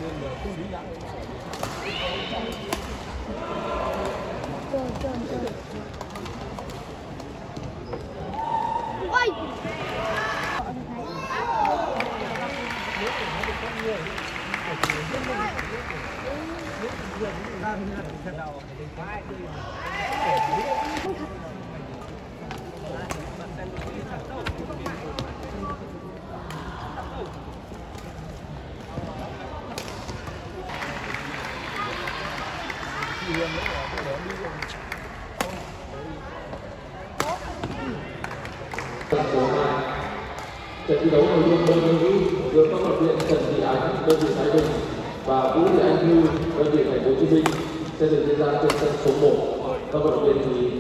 Trận thi đấu nội dung đơn vị nữ giữa các học viện Trần Thị Ánh, đơn vị Thái Bình và Vũ Thị Anh Thư, đơn vị Thành phố Hồ Chí Minh sẽ được diễn ra trên sân số 1. Các vận động viên chú ý.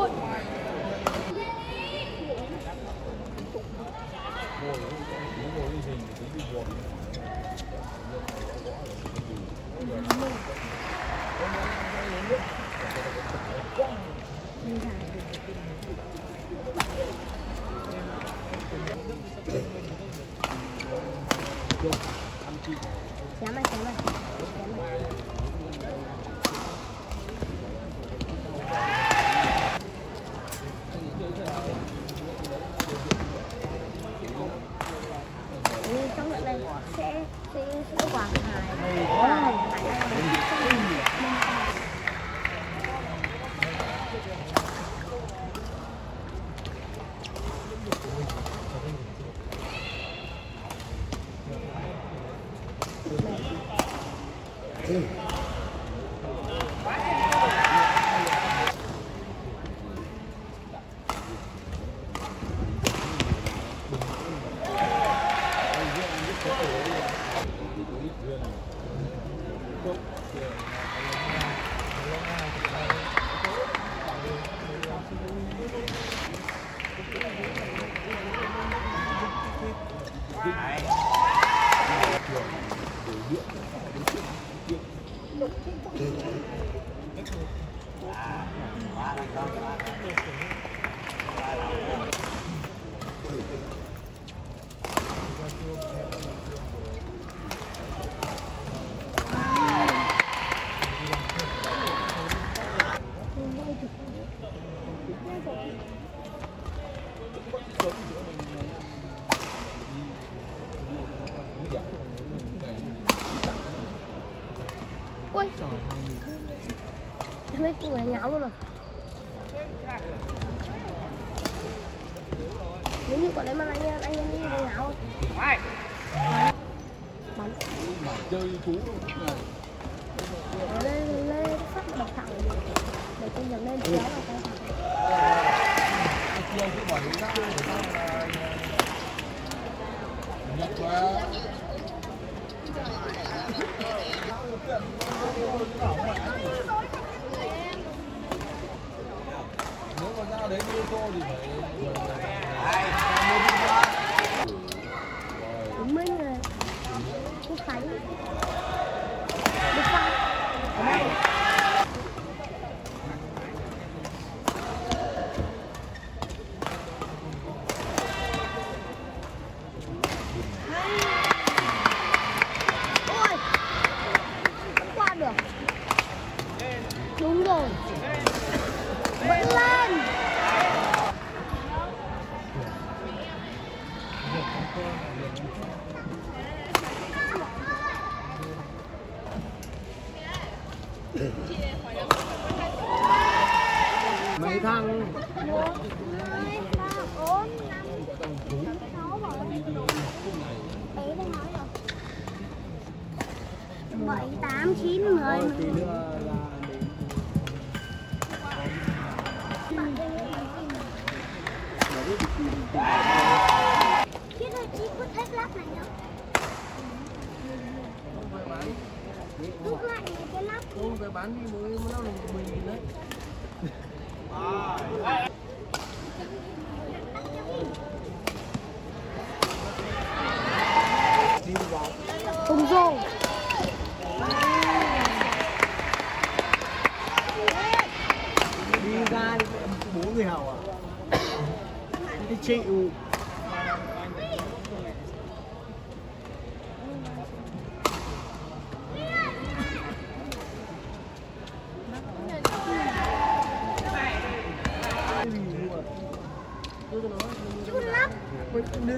Trong đoạn này sẽ quảng hải. Ui, mấy cô này nháo luôn rồi. Nếu như quả đấy mà anh em đi nháo không? Bắn. Chơi chú luôn. Lên phát đập thẳng để tôi nhầm lên kéo vào tay thẳng. Kia cứ bỏ hướng ra để sao là nhặt qua. Nếu mà ra đấy đi cô thì phải 40 người. Quốc Khánh. Đức Phong. Ở đây. Ôi. Không qua được. Đúng rồi. Vẫn lên. mấy thằng 1, 2, 3, 4, 5, 6 rồi. Đấy đang nói rồi. 7, 8, 9, 10. Biết rồi, chị cứ thép lắp này nhá. Rút lại cái lắp. không phải bán đi mới nó là mình đấy. Tung rô. Đi ra thì 4 người hào à? Đi chịu.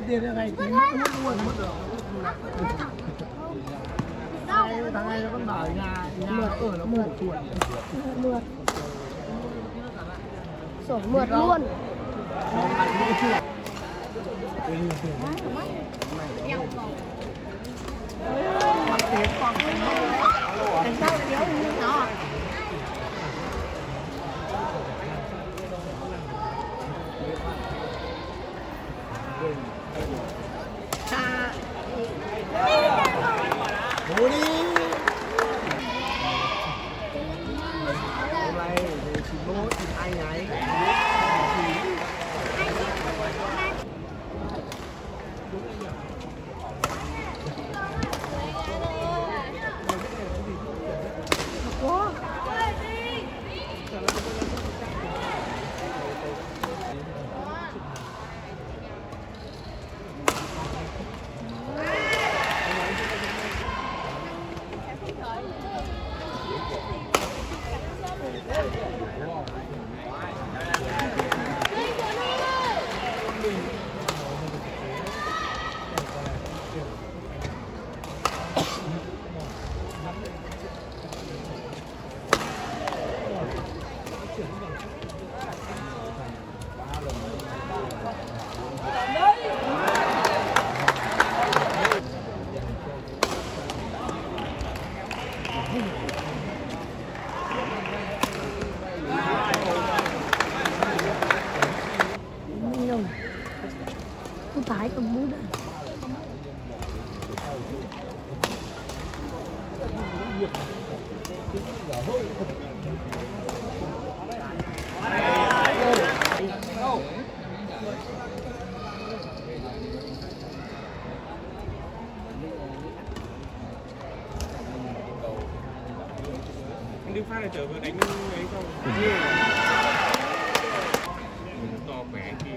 tiền như này thì mất được. Thằng này nó vẫn bảo nhà ở nó mượt chuột. Mượt. Sổ mượt luôn. Cảnh sao kéo như nó. Bố đi. Hôm nay về 91 thì 2 ngày. Tôi phải cầm bút đây. Anh Đức Phát này trở về đánh ấy không? To khỏe kia.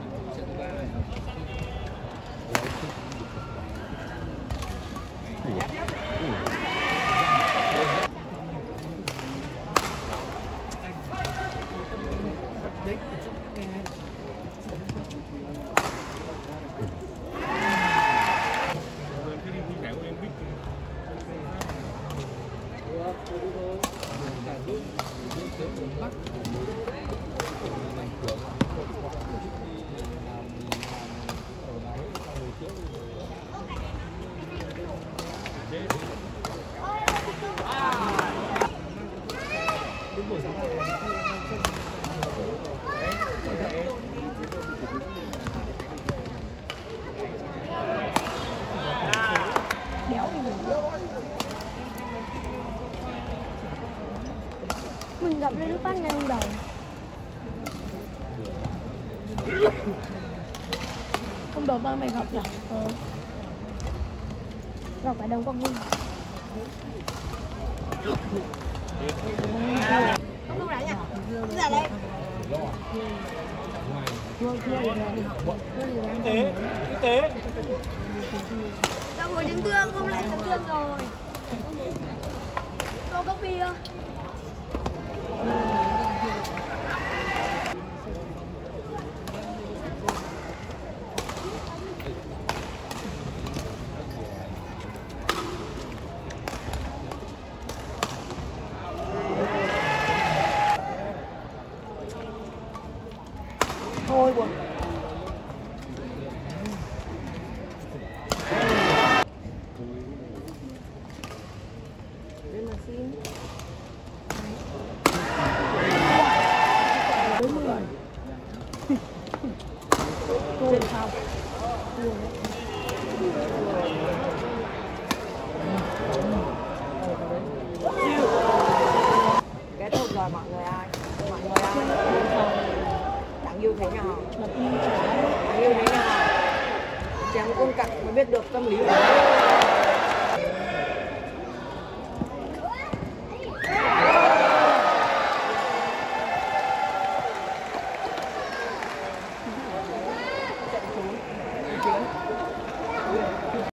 Mình gặp Lê Đức Phát ngay đầu. Hôm đó ba mày gặp nhỉ? Gặp phải Đồng Quang Vinh. Không đánh à? Ra đây. Kinh tế. Đang ngồi chấn thương, không lại chấn thương rồi. Cô có bia. Thôi buồn. Đây là xin. Đúng rồi. Trên sau. Kết thúc rồi mọi người ơi. Mọi người ơi. Đáng yêu thế nào? Đáng yêu thế nào? Chém quân cạnh mới biết được tâm lý của